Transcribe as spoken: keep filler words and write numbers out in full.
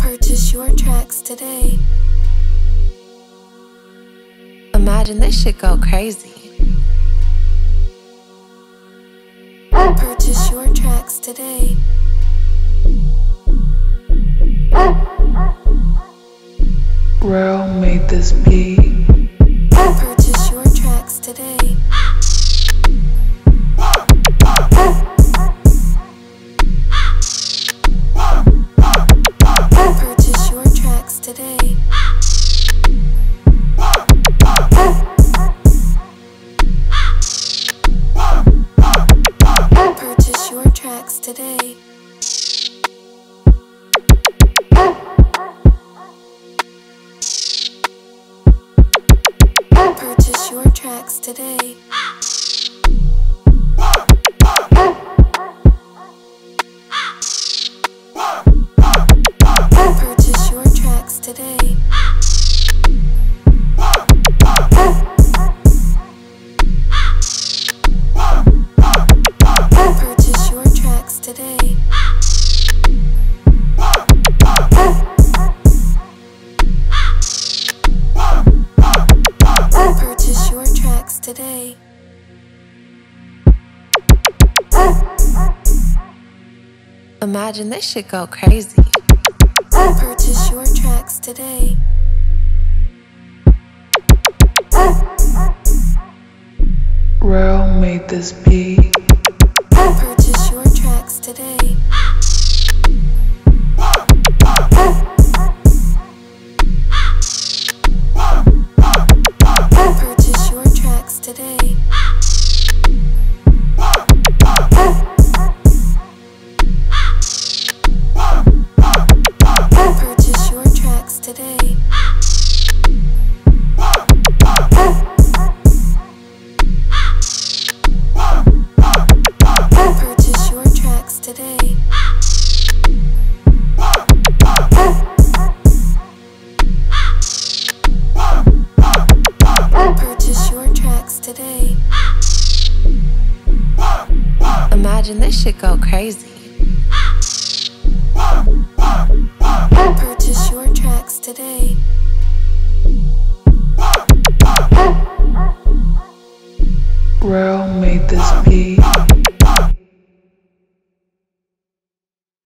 Purchase your tracks today. Imagine this shit go crazy. Purchase your tracks today. Rell made this beat. Purchase your tracks today. Purchase your tracks today. Purchase your tracks today. Purchase your tracks today. Purchase your tracks today. Purchase your tracks today. Purchase your tracks today. Imagine this shit go crazy. Purchase your tracks today. Rell made this beat. Purchase your tracks today. Purchase your tracks today. Purchase your tracks today. Purchase your tracks today. Purchase your tracks today. Imagine this shit go crazy. Purchase your tracks today. Rell made this beat.